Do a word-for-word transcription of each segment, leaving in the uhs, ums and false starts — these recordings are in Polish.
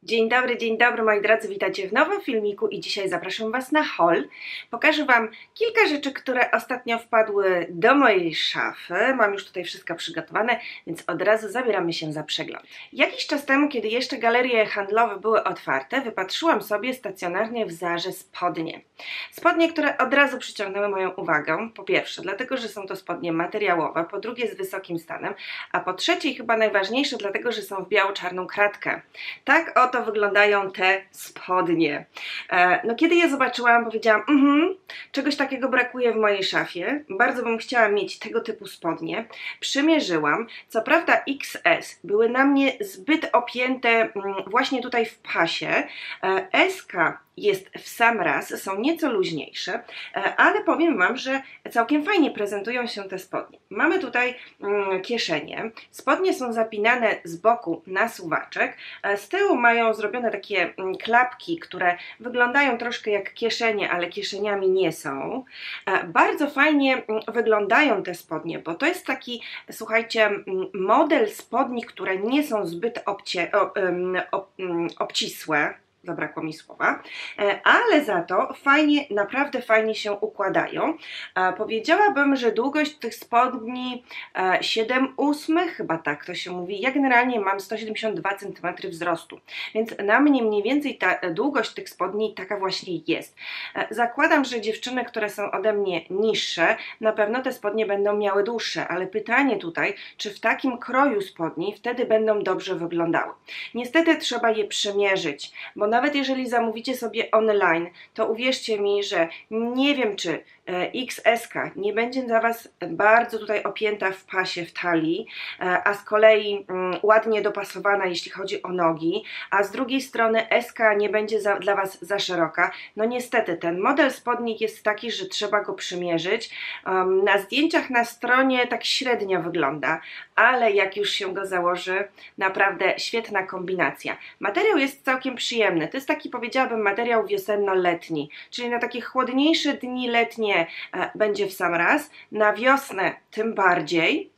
Dzień dobry, dzień dobry moi drodzy, witajcie w nowym filmiku i dzisiaj zapraszam Was na haul. Pokażę Wam kilka rzeczy, które ostatnio wpadły do mojej szafy. Mam już tutaj wszystko przygotowane, więc od razu zabieramy się za przegląd. Jakiś czas temu, kiedy jeszcze galerie handlowe były otwarte, wypatrzyłam sobie stacjonarnie w Zarze spodnie. Spodnie, które od razu przyciągnęły moją uwagę. Po pierwsze, dlatego, że są to spodnie materiałowe, po drugie z wysokim stanem, a po trzecie i chyba najważniejsze, dlatego, że są w biało-czarną kratkę. Tak oto wyglądają te spodnie. E, no kiedy je zobaczyłam, powiedziałam, mhm, czegoś takiego brakuje w mojej szafie. Bardzo bym chciała mieć tego typu spodnie. Przymierzyłam. Co prawda X S były na mnie zbyt opięte mm, właśnie tutaj w pasie. E, S K jest w sam raz, są nieco luźniejsze, ale powiem Wam, że całkiem fajnie prezentują się te spodnie. Mamy tutaj mm, kieszenie, spodnie są zapinane z boku na suwaczek, z tyłu mają zrobione takie mm, klapki, które wyglądają troszkę jak kieszenie, ale kieszeniami nie są. Bardzo fajnie mm, wyglądają te spodnie, bo to jest taki, słuchajcie, mm, model spodni, które nie są zbyt obcie, o, o, obcisłe. Zabrakło mi słowa, ale za to fajnie, naprawdę fajnie się układają. Powiedziałabym, że długość tych spodni siedem ósmych, chyba tak to się mówi. Ja generalnie mam sto siedemdziesiąt dwa centymetry wzrostu, więc na mnie mniej więcej ta długość tych spodni taka właśnie jest. Zakładam, że dziewczyny, które są ode mnie niższe, na pewno te spodnie będą miały dłuższe, ale pytanie tutaj, czy w takim kroju spodni wtedy będą dobrze wyglądały. Niestety trzeba je przymierzyć, bo nawet jeżeli zamówicie sobie online, to uwierzcie mi, że nie wiem, czy X S K nie będzie dla Was bardzo tutaj opięta w pasie, w talii, a z kolei ładnie dopasowana, jeśli chodzi o nogi, a z drugiej strony S K nie będzie za, dla Was za szeroka. No niestety, ten model spodni jest taki, że trzeba go przymierzyć. Um, na zdjęciach na stronie tak średnio wygląda, ale jak już się go założy, naprawdę świetna kombinacja. Materiał jest całkiem przyjemny. To jest taki, powiedziałabym, materiał wiosenno-letni, czyli na takie chłodniejsze dni letnie e, będzie w sam raz, na wiosnę tym bardziej.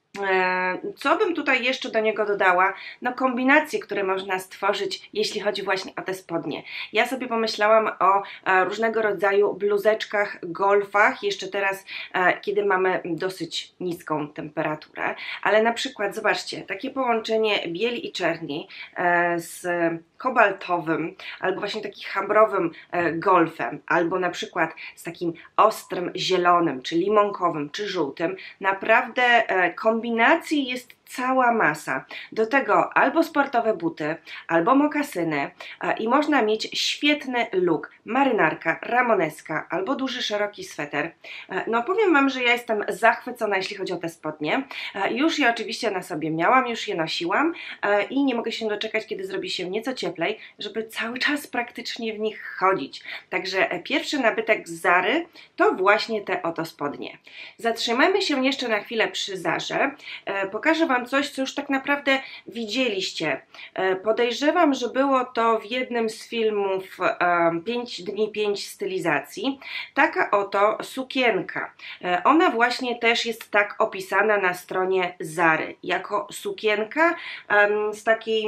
Co bym tutaj jeszcze do niego dodała? No kombinacje, które można stworzyć, jeśli chodzi właśnie o te spodnie. Ja sobie pomyślałam o różnego rodzaju bluzeczkach, golfach, jeszcze teraz, kiedy mamy dosyć niską temperaturę, ale na przykład, zobaczcie, takie połączenie bieli i czerni z kobaltowym, albo właśnie takim chambrowym golfem, albo na przykład z takim ostrym zielonym, czy limonkowym, czy żółtym, naprawdę kombinacji jest cała masa. Do tego albo sportowe buty, albo mokasyny i można mieć świetny look. Marynarka, ramoneska, albo duży, szeroki sweter. No powiem Wam, że ja jestem zachwycona, jeśli chodzi o te spodnie. Już je oczywiście na sobie miałam, już je nosiłam i nie mogę się doczekać, kiedy zrobi się nieco cieplej, żeby cały czas praktycznie w nich chodzić. Także pierwszy nabytek z Zary to właśnie te oto spodnie. Zatrzymajmy się jeszcze na chwilę przy Zarze. Pokażę Wam coś, co już tak naprawdę widzieliście. Podejrzewam, że było to w jednym z filmów pięć dni, pięć stylizacji. Taka oto sukienka. Ona właśnie też jest tak opisana na stronie Zary. Jako sukienka z takiej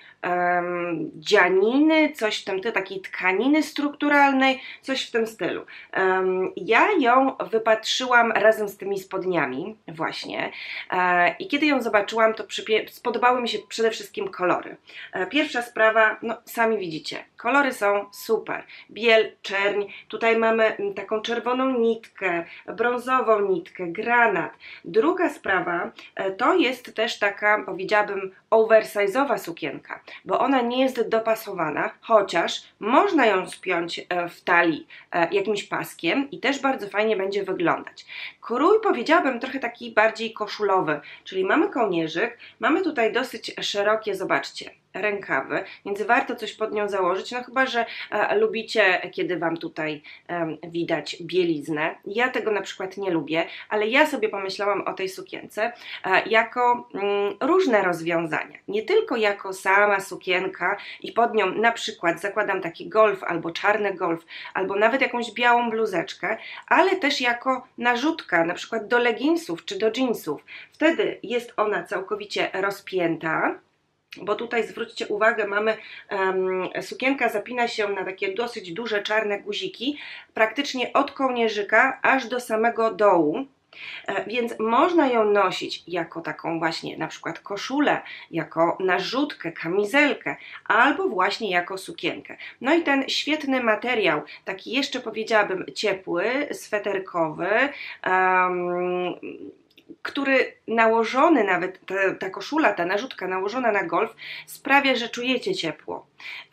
dzianiny, coś w tym, takiej tkaniny strukturalnej, coś w tym stylu. Ja ją wypatrzyłam razem z tymi spodniami właśnie i kiedy ją zobaczyłam, to spodobały mi się przede wszystkim kolory. Pierwsza sprawa, no sami widzicie, kolory są super. Biel, czerń, tutaj mamy taką czerwoną nitkę, brązową nitkę, granat. Druga sprawa, to jest też taka, powiedziałabym, oversize'owa sukienka, bo ona nie jest dopasowana, chociaż można ją spiąć w talii jakimś paskiem i też bardzo fajnie będzie wyglądać. Krój, powiedziałabym, trochę taki bardziej koszulowy, czyli mamy kołnierzyk, mamy tutaj dosyć szerokie, zobaczcie, rękawy, więc warto coś pod nią założyć, no chyba, że e, lubicie, kiedy Wam tutaj e, widać bieliznę. Ja tego na przykład nie lubię, ale ja sobie pomyślałam o tej sukience e, jako mm, różne rozwiązania. Nie tylko jako sama sukienka i pod nią na przykład zakładam taki golf albo czarny golf, albo nawet jakąś białą bluzeczkę, ale też jako narzutka, na przykład do leginsów czy do jeansów. Wtedy jest ona całkowicie rozpięta, bo tutaj zwróćcie uwagę, mamy um, sukienka zapina się na takie dosyć duże czarne guziki, praktycznie od kołnierzyka aż do samego dołu. Więc można ją nosić jako taką właśnie na przykład koszulę, jako narzutkę, kamizelkę, albo właśnie jako sukienkę. No i ten świetny materiał, taki jeszcze powiedziałabym ciepły, sweterkowy, um, który nałożony nawet, ta, ta koszula, ta narzutka nałożona na golf sprawia, że czujecie ciepło.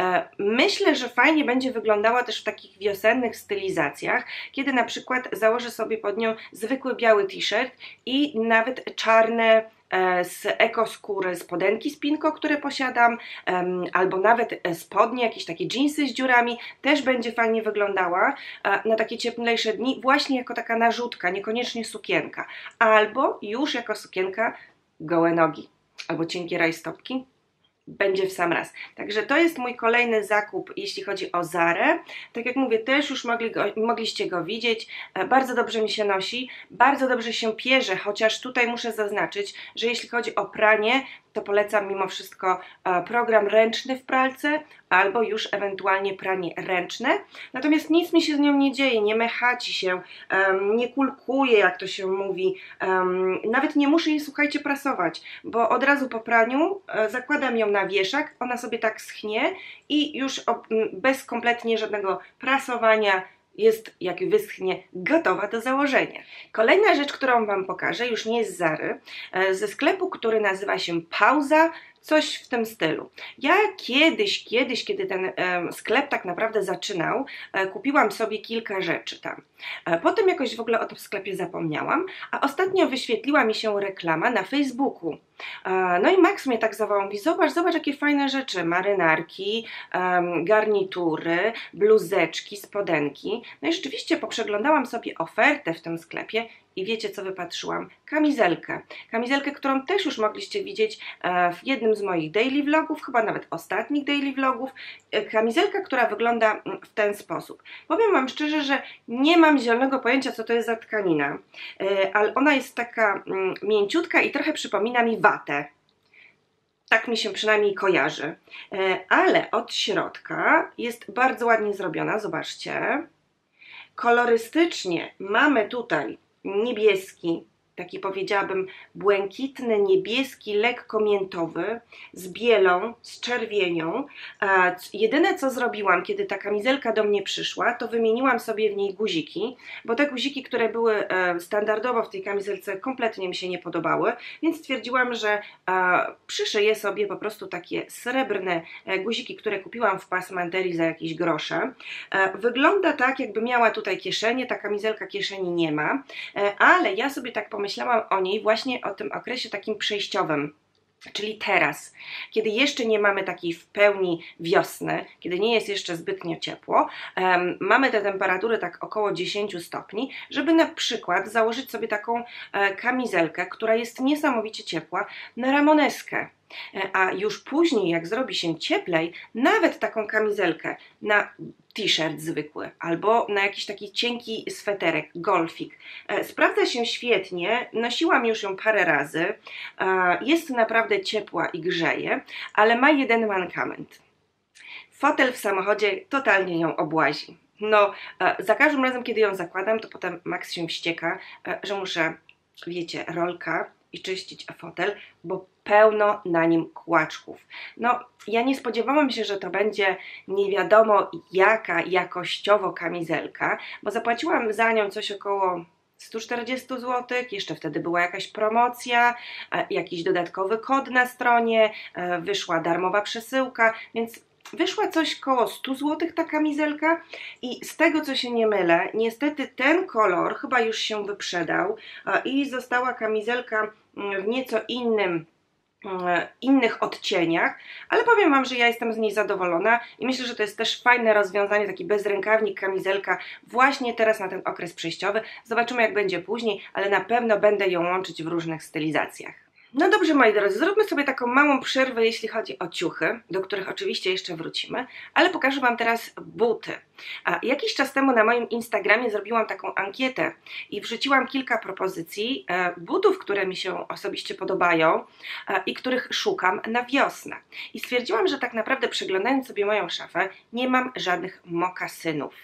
Myślę, że fajnie będzie wyglądała też w takich wiosennych stylizacjach, kiedy na przykład założę sobie pod nią zwykły biały t-shirt i nawet czarne z ekoskóry spodenki z pinko, które posiadam, albo nawet spodnie, jakieś takie dżinsy z dziurami, też będzie fajnie wyglądała na takie cieplejsze dni, właśnie jako taka narzutka, niekoniecznie sukienka, albo już jako sukienka gołe nogi, albo cienkie rajstopki. Będzie w sam raz. Także to jest mój kolejny zakup, jeśli chodzi o Zarę. Tak jak mówię, też już mogli go, mogliście go widzieć. Bardzo dobrze mi się nosi, bardzo dobrze się pierze, chociaż tutaj muszę zaznaczyć, że jeśli chodzi o pranie, to polecam mimo wszystko program ręczny w pralce albo już ewentualnie pranie ręczne. Natomiast nic mi się z nią nie dzieje, nie mechaci się, nie kulkuje, jak to się mówi. Nawet nie muszę jej, słuchajcie, prasować, bo od razu po praniu zakładam ją na wieszak, ona sobie tak schnie i już bez kompletnie żadnego prasowania jest, jak wyschnie, gotowa do założenia. Kolejna rzecz, którą Wam pokażę, już nie z Zary, ze sklepu, który nazywa się Pauza, coś w tym stylu. Ja kiedyś, kiedyś, kiedy ten e, sklep tak naprawdę zaczynał, e, kupiłam sobie kilka rzeczy tam. E, potem jakoś w ogóle o tym sklepie zapomniałam, a ostatnio wyświetliła mi się reklama na Facebooku. E, no i Max mnie tak zawołał, mówi, zobacz, zobacz jakie fajne rzeczy, marynarki, e, garnitury, bluzeczki, spodenki. No i rzeczywiście poprzeglądałam sobie ofertę w tym sklepie i wiecie, co wypatrzyłam? Kamizelkę. Kamizelkę, którą też już mogliście widzieć w jednym z moich daily vlogów, chyba nawet ostatnich daily vlogów. Kamizelka, która wygląda w ten sposób. Powiem Wam szczerze, że nie mam zielonego pojęcia, co to jest za tkanina, ale ona jest taka mięciutka i trochę przypomina mi watę. Tak mi się przynajmniej kojarzy. Ale od środka jest bardzo ładnie zrobiona, zobaczcie. Kolorystycznie mamy tutaj niebieski, taki powiedziałabym błękitny, niebieski, lekko miętowy, z bielą, z czerwienią. E, jedyne co zrobiłam, kiedy ta kamizelka do mnie przyszła, to wymieniłam sobie w niej guziki, bo te guziki, które były e, standardowo w tej kamizelce, kompletnie mi się nie podobały, więc stwierdziłam, że e, przyszyję sobie po prostu takie srebrne e, guziki, które kupiłam w pasmanterii za jakieś grosze. E, wygląda tak, jakby miała tutaj kieszenie, ta kamizelka kieszeni nie ma, e, ale ja sobie tak pomyślałam, Myślałam o niej właśnie o tym okresie takim przejściowym, czyli teraz, kiedy jeszcze nie mamy takiej w pełni wiosny, kiedy nie jest jeszcze zbytnio ciepło, um, mamy te temperatury tak około dziesięć stopni, żeby na przykład założyć sobie taką e, kamizelkę, która jest niesamowicie ciepła, na ramoneskę. A już później, jak zrobi się cieplej, nawet taką kamizelkę na t-shirt zwykły albo na jakiś taki cienki sweterek, golfik. Sprawdza się świetnie, nosiłam już ją parę razy, jest naprawdę ciepła i grzeje, ale ma jeden mankament. Fotel w samochodzie totalnie ją obłazi. No, za każdym razem, kiedy ją zakładam, to potem Max się wścieka, że muszę, wiecie, rolka i czyścić fotel, bo pełno na nim kłaczków. No, ja nie spodziewałam się, że to będzie nie wiadomo jaka jakościowo kamizelka, bo zapłaciłam za nią coś około sto czterdzieści złotych, jeszcze wtedy była jakaś promocja, jakiś dodatkowy kod na stronie, wyszła darmowa przesyłka, więc wyszła coś koło stu złotych ta kamizelka i z tego co się nie mylę, niestety ten kolor chyba już się wyprzedał i została kamizelka w nieco innym innych odcieniach, ale powiem Wam, że ja jestem z niej zadowolona i myślę, że to jest też fajne rozwiązanie, taki bezrękawnik, kamizelka właśnie teraz na ten okres przejściowy. Zobaczymy jak będzie później, ale na pewno będę ją łączyć w różnych stylizacjach. No dobrze, moi drodzy, zróbmy sobie taką małą przerwę, jeśli chodzi o ciuchy, do których oczywiście jeszcze wrócimy, ale pokażę Wam teraz buty. A jakiś czas temu na moim Instagramie zrobiłam taką ankietę i wrzuciłam kilka propozycji e, butów, które mi się osobiście podobają e, i których szukam na wiosnę. I stwierdziłam, że tak naprawdę przeglądając sobie moją szafę, nie mam żadnych mokasynów.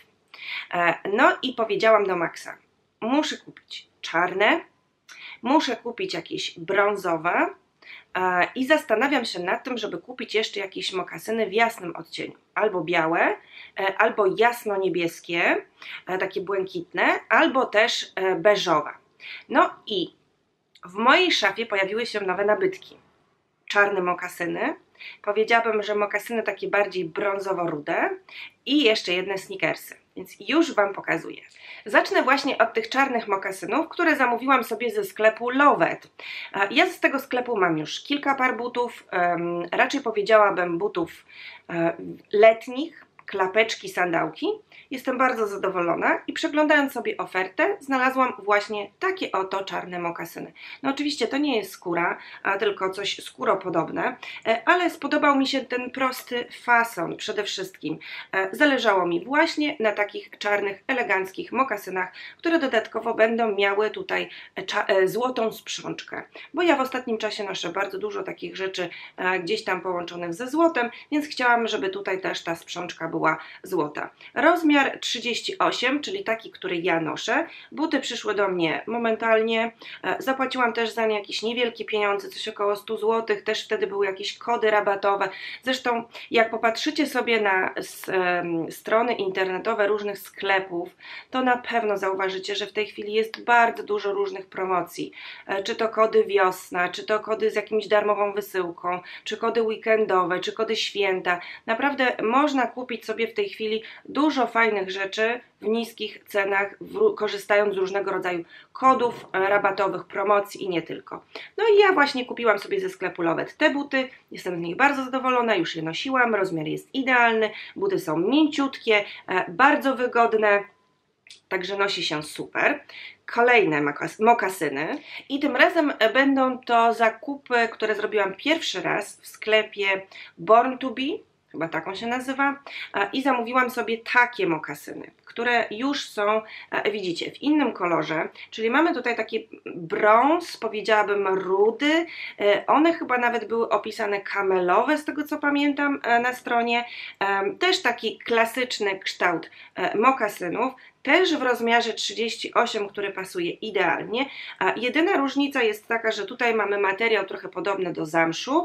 E, no i powiedziałam do Maxa, muszę kupić czarne, muszę kupić jakieś brązowe e, i zastanawiam się nad tym, żeby kupić jeszcze jakieś mokasyny w jasnym odcieniu. Albo białe, e, albo jasno-niebieskie, e, takie błękitne, albo też e, beżowe. No i w mojej szafie pojawiły się nowe nabytki. Czarne mokasyny, powiedziałabym, że mokasyny takie bardziej brązowo-rude i jeszcze jedne sneakersy. Więc już Wam pokazuję. Zacznę właśnie od tych czarnych mokasynów, które zamówiłam sobie ze sklepu Lovet. Ja z tego sklepu mam już kilka par butów, um, raczej powiedziałabym butów um, letnich, klapeczki, sandałki. Jestem bardzo zadowolona i przeglądając sobie ofertę znalazłam właśnie takie oto czarne mokasyny. No oczywiście to nie jest skóra, a tylko coś skóropodobne, ale spodobał mi się ten prosty fason przede wszystkim. Zależało mi właśnie na takich czarnych, eleganckich mokasynach, które dodatkowo będą miały tutaj złotą sprzączkę. Bo ja w ostatnim czasie noszę bardzo dużo takich rzeczy gdzieś tam połączonych ze złotem, więc chciałam, żeby tutaj też ta sprzączka była złota. Rozmiar trzydzieści osiem, czyli taki, który ja noszę. Buty przyszły do mnie momentalnie. Zapłaciłam też za nie jakieś niewielkie pieniądze, coś około stu złotych. Też wtedy były jakieś kody rabatowe. Zresztą jak popatrzycie sobie na strony internetowe różnych sklepów, to na pewno zauważycie, że w tej chwili jest bardzo dużo różnych promocji. Czy to kody wiosna, czy to kody z jakimś darmową wysyłką, czy kody weekendowe, czy kody święta. Naprawdę można kupić sobie w tej chwili dużo fajnych rzeczy w niskich cenach, w, korzystając z różnego rodzaju kodów rabatowych, promocji i nie tylko. No i ja właśnie kupiłam sobie ze sklepu Lovet te buty, jestem z nich bardzo zadowolona, już je nosiłam, rozmiar jest idealny, buty są mięciutkie, bardzo wygodne, także nosi się super. Kolejne mokasyny i tym razem będą to zakupy, które zrobiłam pierwszy raz w sklepie Born to Be, chyba taką się nazywa, i zamówiłam sobie takie mokasyny, które już są, widzicie, w innym kolorze, czyli mamy tutaj taki brąz, powiedziałabym rudy, one chyba nawet były opisane kamelowe, z tego co pamiętam na stronie, też taki klasyczny kształt mokasynów, też w rozmiarze trzydzieści osiem, który pasuje idealnie. Jedyna różnica jest taka, że tutaj mamy materiał trochę podobny do zamszu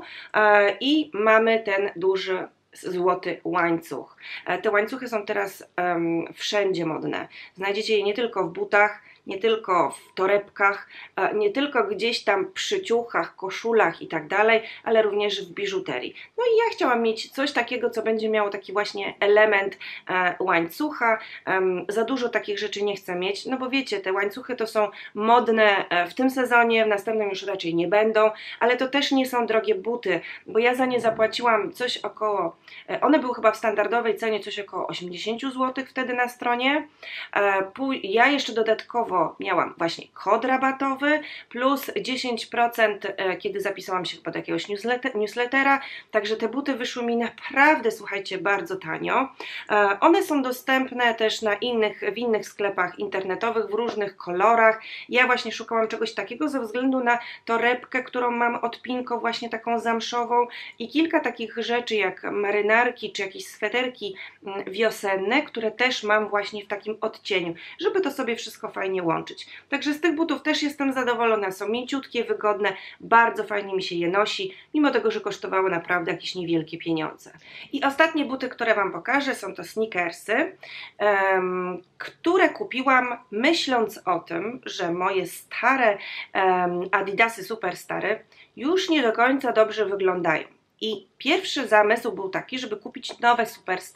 i mamy ten duży złoty łańcuch. Te łańcuchy są teraz um, wszędzie modne. Znajdziecie je nie tylko w butach, nie tylko w torebkach, nie tylko gdzieś tam przy ciuchach, koszulach i tak dalej, ale również w biżuterii. No i ja chciałam mieć coś takiego, co będzie miało taki właśnie element e, łańcucha. E, za dużo takich rzeczy nie chcę mieć, no bo wiecie, te łańcuchy to są modne w tym sezonie, w następnym już raczej nie będą, ale to też nie są drogie buty, bo ja za nie zapłaciłam coś około, e, one były chyba w standardowej cenie coś około osiemdziesiąt złotych wtedy na stronie. E, ja jeszcze dodatkowo miałam właśnie kod rabatowy plus dziesięć procent, kiedy zapisałam się pod jakiegoś newslettera, także te buty wyszły mi naprawdę, słuchajcie, bardzo tanio. One są dostępne też na innych, w innych sklepach internetowych w różnych kolorach. Ja właśnie szukałam czegoś takiego ze względu na torebkę, którą mam odpinką właśnie taką zamszową i kilka takich rzeczy jak marynarki czy jakieś sweterki wiosenne, które też mam właśnie w takim odcieniu, żeby to sobie wszystko fajnie łączyć. Także z tych butów też jestem zadowolona, są mięciutkie, wygodne, bardzo fajnie mi się je nosi, mimo tego, że kosztowały naprawdę jakieś niewielkie pieniądze. I ostatnie buty, które Wam pokażę, są to sneakersy, um, które kupiłam myśląc o tym, że moje stare um, Adidasy Superstary już nie do końca dobrze wyglądają. I pierwszy zamysł był taki, żeby kupić nowe Superstary.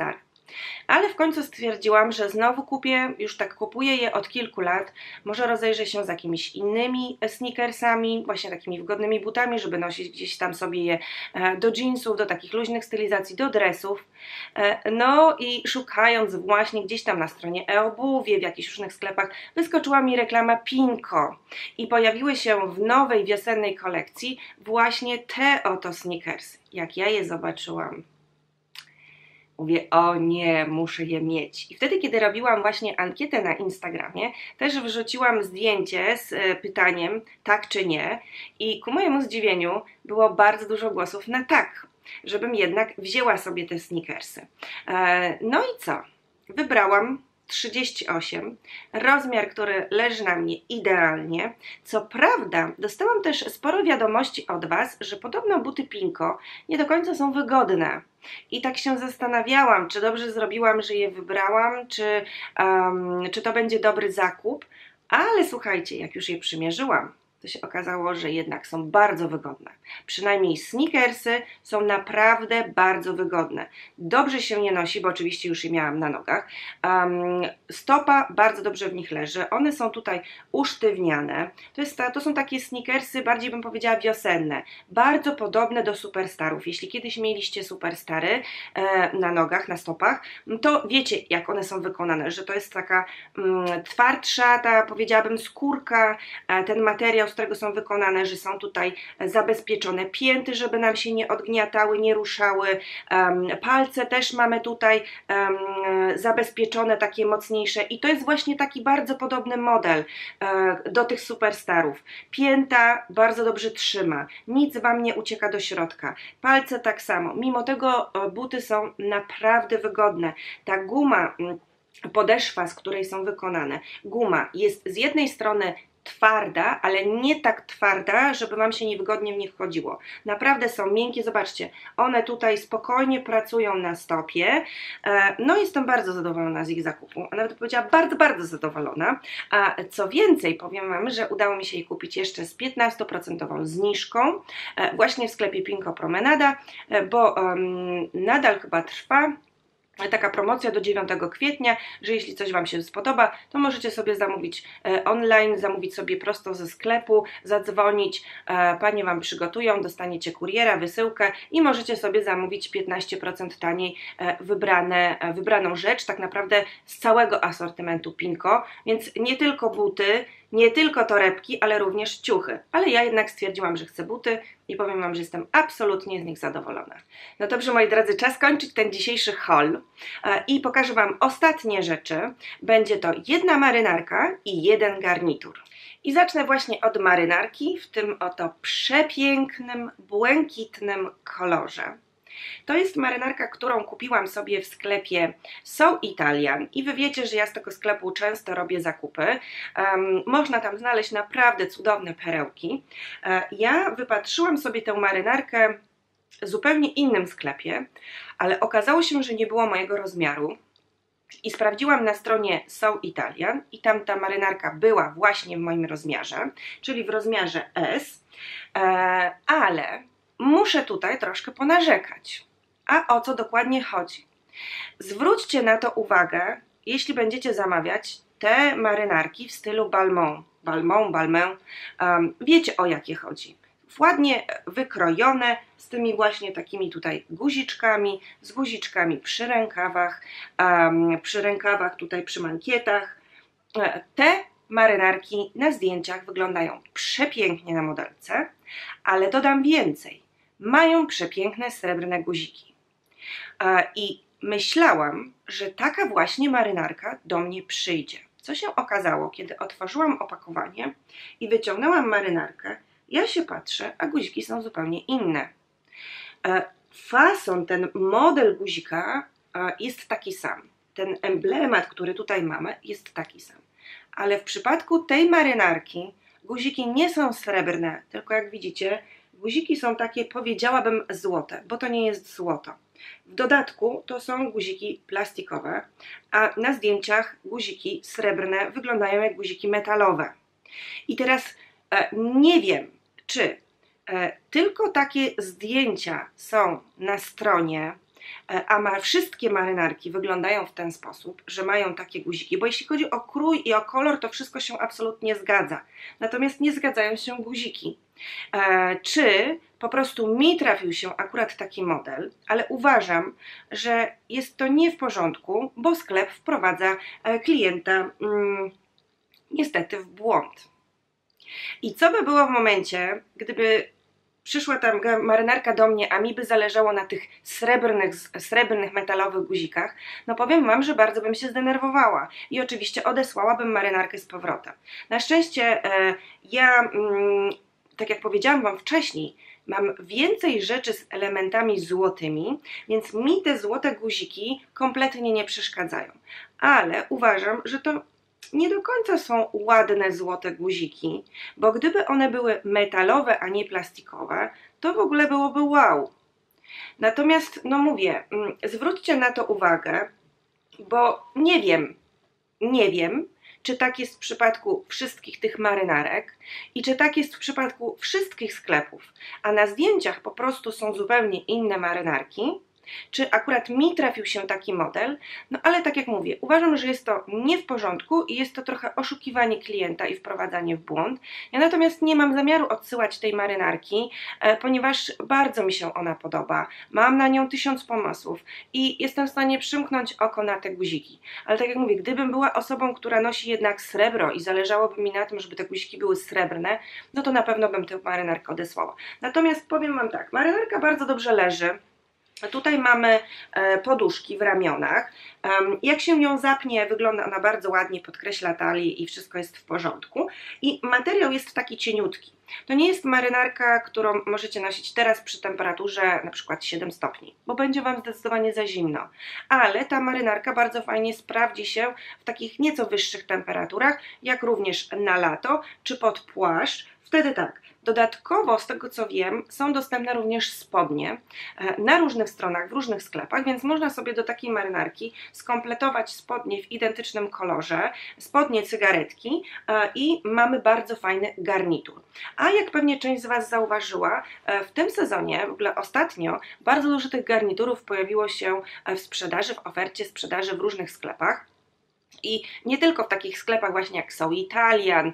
Ale w końcu stwierdziłam, że znowu kupię, już tak kupuję je od kilku lat, może rozejrzę się za jakimiś innymi sneakersami, właśnie takimi wygodnymi butami, żeby nosić gdzieś tam sobie je do jeansów, do takich luźnych stylizacji, do dresów. No i szukając właśnie gdzieś tam na stronie e-obuwie, w jakichś różnych sklepach, wyskoczyła mi reklama Pinko i pojawiły się w nowej wiosennej kolekcji właśnie te oto sneakersy. Jak ja je zobaczyłam, mówię, o nie, muszę je mieć. I wtedy, kiedy robiłam właśnie ankietę na Instagramie, też wrzuciłam zdjęcie z pytaniem tak czy nie i ku mojemu zdziwieniu było bardzo dużo głosów na tak, żebym jednak wzięła sobie te sneakersy. No i co? Wybrałam trzydzieści osiem, rozmiar, który leży na mnie idealnie. Co prawda dostałam też sporo wiadomości od Was, że podobno buty Pinko nie do końca są wygodne. I tak się zastanawiałam, czy dobrze zrobiłam, że je wybrałam, czy, um, czy to będzie dobry zakup, ale słuchajcie, jak już je przymierzyłam, to się okazało, że jednak są bardzo wygodne. Przynajmniej sneakersy są naprawdę bardzo wygodne. Dobrze się nie nosi, bo oczywiście już je miałam na nogach. Um, stopa bardzo dobrze w nich leży. One są tutaj usztywniane. To, jest ta, to są takie sneakersy, bardziej bym powiedziała wiosenne. Bardzo podobne do Superstarów. Jeśli kiedyś mieliście Superstary e, na nogach, na stopach, to wiecie, jak one są wykonane, że to jest taka mm, twardsza, ta powiedziałabym skórka, e, ten materiał, z którego są wykonane, że są tutaj zabezpieczone pięty, żeby nam się nie odgniatały, nie ruszały. Um, palce też mamy tutaj um, zabezpieczone, takie mocniejsze i to jest właśnie taki bardzo podobny model um, do tych Superstarów. Pięta bardzo dobrze trzyma, nic Wam nie ucieka do środka. Palce tak samo. Mimo tego buty są naprawdę wygodne. Ta guma, podeszwa, z której są wykonane, guma jest z jednej strony twarda, ale nie tak twarda, żeby Wam się niewygodnie w nich chodziło. Naprawdę są miękkie, zobaczcie, one tutaj spokojnie pracują na stopie. No jestem bardzo zadowolona z ich zakupu, a nawet powiedziała bardzo, bardzo zadowolona. A co więcej, powiem Wam, że udało mi się je kupić jeszcze z piętnastoprocentową zniżką właśnie w sklepie Pinko Promenada, bo um, nadal chyba trwa taka promocja do dziewiątego kwietnia, że jeśli coś Wam się spodoba, to możecie sobie zamówić e, online, zamówić sobie prosto ze sklepu, zadzwonić, e, Panie Wam przygotują, dostaniecie kuriera, wysyłkę i możecie sobie zamówić piętnaście procent taniej e, wybrane, e, wybraną rzecz, tak naprawdę z całego asortymentu Pinko, więc nie tylko buty, nie tylko torebki, ale również ciuchy. Ale ja jednak stwierdziłam, że chcę buty i powiem Wam, że jestem absolutnie z nich zadowolona. No dobrze, moi drodzy, czas kończyć ten dzisiejszy haul i pokażę Wam ostatnie rzeczy. Będzie to jedna marynarka i jeden garnitur. I zacznę właśnie od marynarki w tym oto przepięknym, błękitnym kolorze. To jest marynarka, którą kupiłam sobie w sklepie So Italian i Wy wiecie, że ja z tego sklepu często robię zakupy. Um, można tam znaleźć naprawdę cudowne perełki. Um, ja wypatrzyłam sobie tę marynarkę w zupełnie innym sklepie, ale okazało się, że nie było mojego rozmiaru. I sprawdziłam na stronie So Italian i tam ta marynarka była właśnie w moim rozmiarze, czyli w rozmiarze S, e, ale muszę tutaj troszkę ponarzekać. A o co dokładnie chodzi? Zwróćcie na to uwagę, jeśli będziecie zamawiać te marynarki w stylu Balmain, Balmain, Balmain, um, wiecie o jakie chodzi. Ładnie wykrojone, z tymi właśnie takimi tutaj guziczkami, z guziczkami przy rękawach, um, przy rękawach tutaj przy mankietach. Te marynarki na zdjęciach wyglądają przepięknie na modelce, ale dodam więcej. Mają przepiękne srebrne guziki. I myślałam, że taka właśnie marynarka do mnie przyjdzie. Co się okazało, kiedy otworzyłam opakowanie i wyciągnęłam marynarkę, ja się patrzę, a guziki są zupełnie inne. Fason, ten model guzika jest taki sam. Ten emblemat, który tutaj mamy, jest taki sam. Ale w przypadku tej marynarki guziki nie są srebrne, tylko jak widzicie, guziki są takie, powiedziałabym, złote, bo to nie jest złoto. W dodatku to są guziki plastikowe, a na zdjęciach guziki srebrne wyglądają jak guziki metalowe. I teraz e, nie wiem, czy e, tylko takie zdjęcia są na stronie, a ma, wszystkie marynarki wyglądają w ten sposób, że mają takie guziki, bo jeśli chodzi o krój i o kolor, to wszystko się absolutnie zgadza, natomiast nie zgadzają się guziki. E, czy po prostu mi trafił się akurat taki model, ale uważam, że jest to nie w porządku, bo sklep wprowadza klienta mm, niestety w błąd. I co by było w momencie, gdyby przyszła tam marynarka do mnie, a mi by zależało na tych srebrnych, srebrnych metalowych guzikach, no powiem wam, że bardzo bym się zdenerwowała i oczywiście odesłałabym marynarkę z powrotem. Na szczęście e, ja, mm, tak jak powiedziałam wam wcześniej, mam więcej rzeczy z elementami złotymi, więc mi te złote guziki kompletnie nie przeszkadzają. Ale uważam, że to nie do końca są ładne złote guziki, bo gdyby one były metalowe, a nie plastikowe, to w ogóle byłoby wow. Natomiast, no mówię, zwróćcie na to uwagę, bo nie wiem, nie wiem, czy tak jest w przypadku wszystkich tych marynarek i czy tak jest w przypadku wszystkich sklepów, a na zdjęciach po prostu są zupełnie inne marynarki, czy akurat mi trafił się taki model, no ale tak jak mówię, uważam, że jest to nie w porządku i jest to trochę oszukiwanie klienta i wprowadzanie w błąd. Ja natomiast nie mam zamiaru odsyłać tej marynarki, e, ponieważ bardzo mi się ona podoba. Mam na nią tysiąc pomysłów i jestem w stanie przymknąć oko na te guziki. Ale tak jak mówię, gdybym była osobą, która nosi jednak srebro i zależałoby mi na tym, żeby te guziki były srebrne, no to na pewno bym tę marynarkę odesłała. Natomiast powiem wam tak, marynarka bardzo dobrze leży. Tutaj mamy poduszki w ramionach. Jak się ją zapnie, wygląda ona bardzo ładnie, podkreśla talię i wszystko jest w porządku. I materiał jest taki cieniutki. To nie jest marynarka, którą możecie nosić teraz przy temperaturze na przykład siedem stopni, bo będzie wam zdecydowanie za zimno. Ale ta marynarka bardzo fajnie sprawdzi się w takich nieco wyższych temperaturach, jak również na lato czy pod płaszcz. Wtedy tak. Dodatkowo, z tego co wiem, są dostępne również spodnie na różnych stronach, w różnych sklepach, więc można sobie do takiej marynarki skompletować spodnie w identycznym kolorze, spodnie cygaretki i mamy bardzo fajny garnitur. A jak pewnie część z was zauważyła, w tym sezonie, w ogóle ostatnio, bardzo dużo tych garniturów pojawiło się w sprzedaży, w ofercie sprzedaży w różnych sklepach. I nie tylko w takich sklepach właśnie jak So Italian,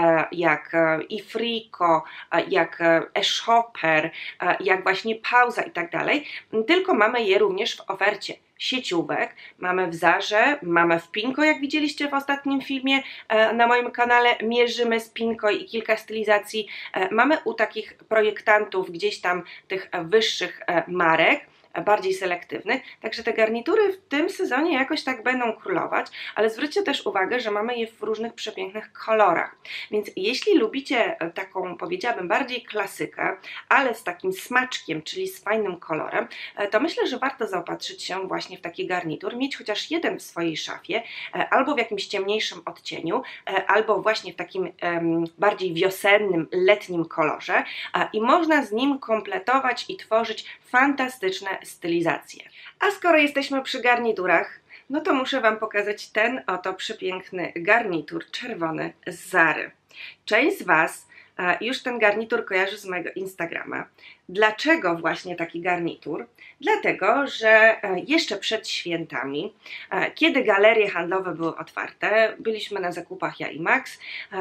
jak Ifrico, jak eShopper, jak właśnie Pauza i tak dalej, tylko mamy je również w ofercie sieciówek, mamy w Zarze, mamy w Pinko, jak widzieliście w ostatnim filmie na moim kanale, mierzymy z Pinko i kilka stylizacji, mamy u takich projektantów gdzieś tam tych wyższych marek, bardziej selektywnych, także te garnitury w tym sezonie jakoś tak będą królować, ale zwróćcie też uwagę, że mamy je w różnych przepięknych kolorach, więc jeśli lubicie taką, powiedziałabym, bardziej klasykę, ale z takim smaczkiem, czyli z fajnym kolorem, to myślę, że warto zaopatrzyć się właśnie w taki garnitur, mieć chociaż jeden w swojej szafie, albo w jakimś ciemniejszym odcieniu, albo właśnie w takim um, bardziej wiosennym, letnim kolorze i można z nim kompletować i tworzyć fantastyczne stylizacje. A skoro jesteśmy przy garniturach, no to muszę wam pokazać ten oto przepiękny garnitur czerwony z Zary. Część z was już ten garnitur kojarzy z mojego Instagrama. Dlaczego właśnie taki garnitur? Dlatego, że jeszcze przed świętami, kiedy galerie handlowe były otwarte, byliśmy na zakupach ja i Max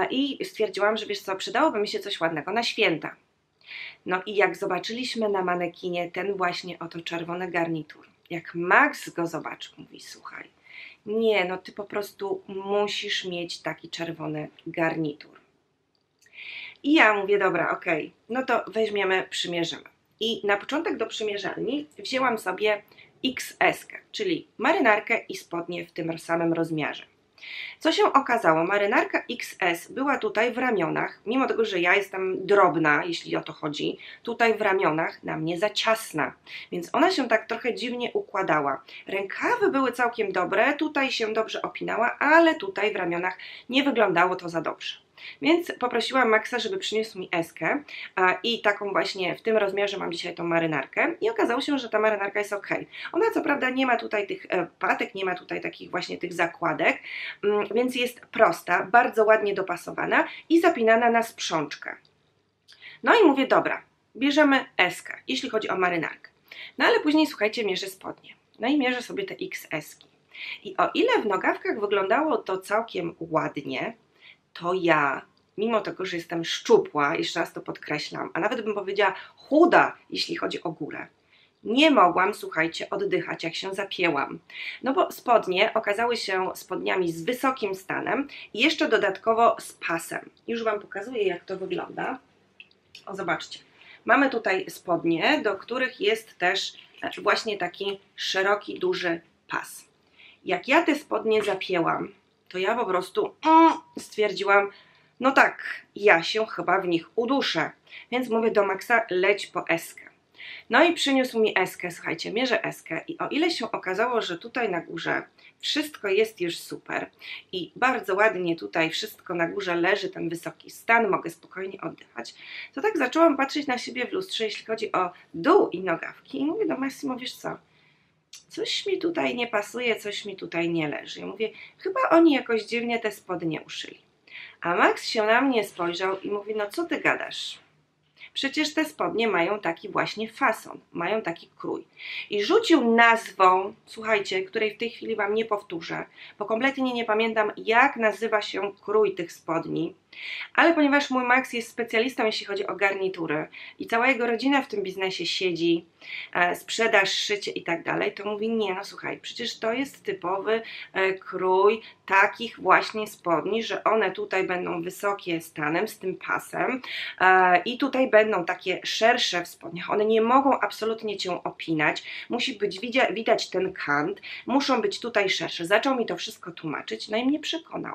i stwierdziłam, że wiesz co, przydałoby mi się coś ładnego na święta. No i jak zobaczyliśmy na manekinie ten właśnie oto czerwony garnitur, jak Max go zobaczył, mówi, słuchaj, nie, no ty po prostu musisz mieć taki czerwony garnitur. I ja mówię, dobra, okej, okay, no to weźmiemy, przymierzymy. I na początek do przymierzalni wzięłam sobie X S, czyli marynarkę i spodnie w tym samym rozmiarze. Co się okazało, marynarka X S była tutaj w ramionach, mimo tego, że ja jestem drobna, jeśli o to chodzi, tutaj w ramionach na mnie za ciasna, więc ona się tak trochę dziwnie układała. Rękawy były całkiem dobre, tutaj się dobrze opinała, ale tutaj w ramionach nie wyglądało to za dobrze. Więc poprosiłam Maxa, żeby przyniósł mi eskę i taką właśnie w tym rozmiarze mam dzisiaj tą marynarkę i okazało się, że ta marynarka jest ok. Ona co prawda nie ma tutaj tych patek, nie ma tutaj takich właśnie tych zakładek, więc jest prosta, bardzo ładnie dopasowana i zapinana na sprzączkę. No i mówię, dobra, bierzemy eskę, jeśli chodzi o marynarkę. No ale później, słuchajcie, mierzę spodnie. No i mierzę sobie te X S-ki. I o ile w nogawkach wyglądało to całkiem ładnie, to ja, mimo tego, że jestem szczupła, jeszcze raz to podkreślam, a nawet bym powiedziała chuda, jeśli chodzi o górę, nie mogłam, słuchajcie, oddychać, jak się zapięłam. No bo spodnie okazały się spodniami z wysokim stanem i jeszcze dodatkowo z pasem. Już Wam pokazuję, jak to wygląda. O, zobaczcie. Mamy tutaj spodnie, do których jest też właśnie taki szeroki, duży pas. Jak ja te spodnie zapięłam, to ja po prostu mm, stwierdziłam, no tak, ja się chyba w nich uduszę. Więc mówię do Maxa, leć po eskę. No i przyniósł mi eskę, słuchajcie, mierzę eskę i o ile się okazało, że tutaj na górze wszystko jest już super i bardzo ładnie tutaj wszystko na górze leży, ten wysoki stan, mogę spokojnie oddychać, to tak zaczęłam patrzeć na siebie w lustrze, jeśli chodzi o dół i nogawki i mówię do Massimo, wiesz co, coś mi tutaj nie pasuje, coś mi tutaj nie leży. Ja mówię, chyba oni jakoś dziwnie te spodnie uszyli. A Max się na mnie spojrzał i mówi, no co ty gadasz? Przecież te spodnie mają taki właśnie fason, mają taki krój. I rzucił nazwą, słuchajcie, której w tej chwili Wam nie powtórzę, bo kompletnie nie pamiętam, jak nazywa się krój tych spodni, ale ponieważ mój Max jest specjalistą, jeśli chodzi o garnitury i cała jego rodzina w tym biznesie siedzi, e, sprzedaż, szycie i tak dalej, to mówi, nie no słuchaj, przecież to jest typowy e, krój takich właśnie spodni, że one tutaj będą wysokie stanem z tym pasem e, i tutaj będą takie szersze w spodniach, one nie mogą absolutnie Cię opinać, musi być widać ten kant, muszą być tutaj szersze. Zaczął mi to wszystko tłumaczyć, no i mnie przekonał.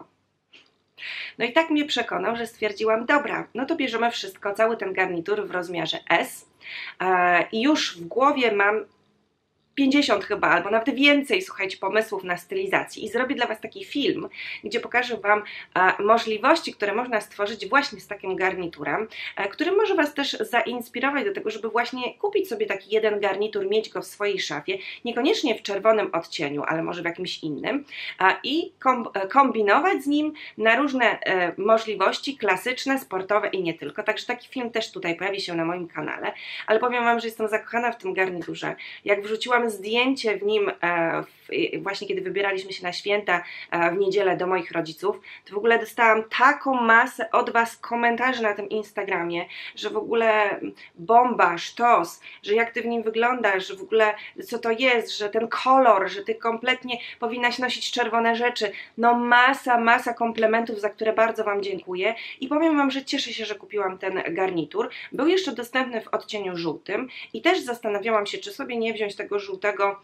No i tak mnie przekonał, że stwierdziłam, dobra, no to bierzemy wszystko, cały ten garnitur w rozmiarze S e, i już w głowie mam pięćdziesiąt chyba, albo nawet więcej, słuchajcie, pomysłów na stylizacji i zrobię dla Was taki film, gdzie pokażę Wam e, możliwości, które można stworzyć właśnie z takim garniturem, e, który może Was też zainspirować do tego, żeby właśnie kupić sobie taki jeden garnitur, mieć go w swojej szafie, niekoniecznie w czerwonym odcieniu, ale może w jakimś innym e, i kom, e, kombinować z nim na różne e, możliwości klasyczne, sportowe i nie tylko. Także taki film też tutaj pojawi się na moim kanale, ale powiem Wam, że jestem zakochana w tym garniturze. Jak wrzuciłam zdjęcie w nim e, w, właśnie kiedy wybieraliśmy się na święta e, w niedzielę do moich rodziców, to w ogóle dostałam taką masę od Was komentarzy na tym Instagramie, że w ogóle bomba, sztos, że jak Ty w nim wyglądasz, że w ogóle co to jest, że ten kolor, że Ty kompletnie powinnaś nosić czerwone rzeczy. No masa, masa komplementów, za które bardzo Wam dziękuję i powiem Wam, że cieszę się, że kupiłam ten garnitur. Był jeszcze dostępny w odcieniu żółtym i też zastanawiałam się, czy sobie nie wziąć tego żółtego,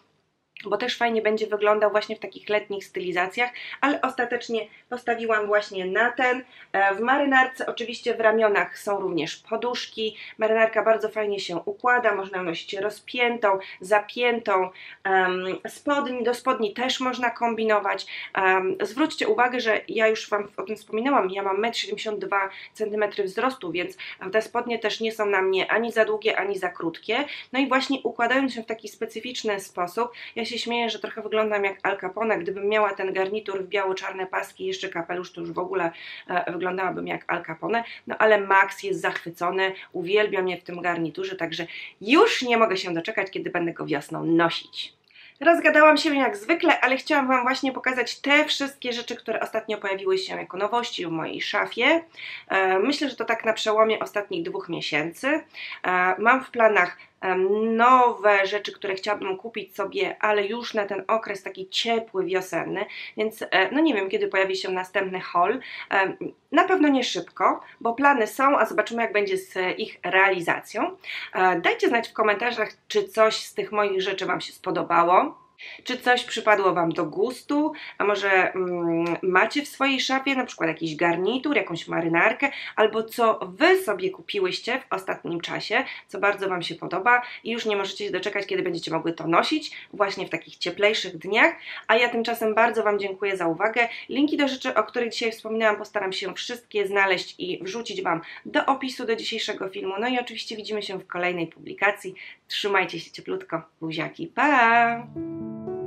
bo też fajnie będzie wyglądał właśnie w takich letnich stylizacjach, ale ostatecznie postawiłam właśnie na ten. W marynarce oczywiście w ramionach są również poduszki, marynarka bardzo fajnie się układa, można nosić rozpiętą, zapiętą, um, spodni, do spodni też można kombinować. Um, zwróćcie uwagę, że ja już Wam o tym wspominałam, ja mam metr siedemdziesiąt dwa centymetry wzrostu, więc te spodnie też nie są na mnie ani za długie, ani za krótkie, no i właśnie układają się w taki specyficzny sposób. Ja się śmieję, że trochę wyglądam jak Al Capone. Gdybym miała ten garnitur w biało-czarne paski i jeszcze kapelusz, to już w ogóle e, wyglądałabym jak Al Capone. No ale Max jest zachwycony, uwielbia mnie w tym garniturze, także już nie mogę się doczekać, kiedy będę go wiosną nosić. Rozgadałam się jak zwykle, ale chciałam Wam właśnie pokazać te wszystkie rzeczy, które ostatnio pojawiły się jako nowości w mojej szafie. Myślę, że to tak na przełomie ostatnich dwóch miesięcy. Mam w planach nowe rzeczy, które chciałabym kupić sobie, ale już na ten okres taki ciepły, wiosenny, więc no nie wiem, kiedy pojawi się następny haul. Na pewno nie szybko, bo plany są, a zobaczymy, jak będzie z ich realizacją. Dajcie znać w komentarzach, czy coś z tych moich rzeczy Wam się spodobało. Czy coś przypadło Wam do gustu, a może mm, macie w swojej szafie na przykład jakiś garnitur, jakąś marynarkę, albo co Wy sobie kupiłyście w ostatnim czasie, co bardzo Wam się podoba i już nie możecie się doczekać, kiedy będziecie mogły to nosić właśnie w takich cieplejszych dniach, a ja tymczasem bardzo Wam dziękuję za uwagę. Linki do rzeczy, o których dzisiaj wspominałam, postaram się wszystkie znaleźć i wrzucić Wam do opisu do dzisiejszego filmu, no i oczywiście widzimy się w kolejnej publikacji. Trzymajcie się cieplutko, buziaki, pa!